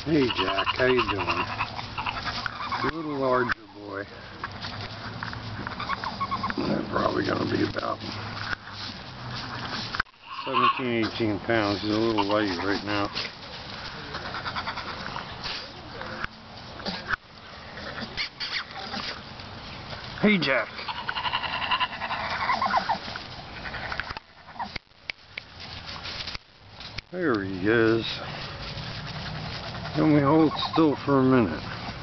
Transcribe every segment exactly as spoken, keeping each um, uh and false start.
Hey Jack, how you doing? A little larger boy. They're probably going to be about seventeen, eighteen pounds. He's a little light right now. Hey Jack. There he is. Let me hold still for a minute.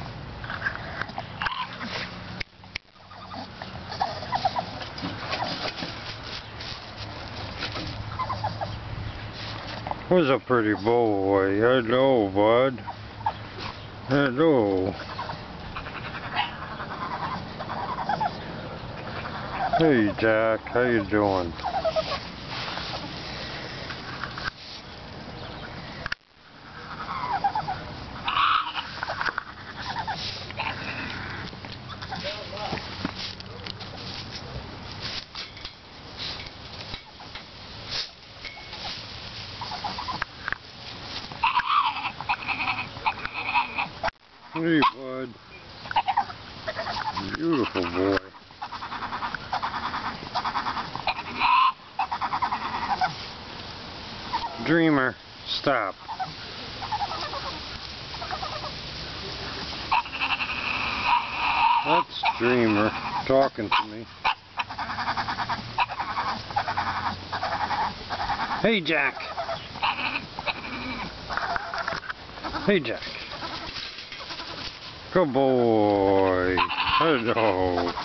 What's a pretty boy? Hello, bud. Hello. Hey, Jack. How you doing? Hey, bud. Beautiful boy. Dreamer, stop. That's Dreamer talking to me. Hey, Jack. Hey, Jack. Good boy. Hello.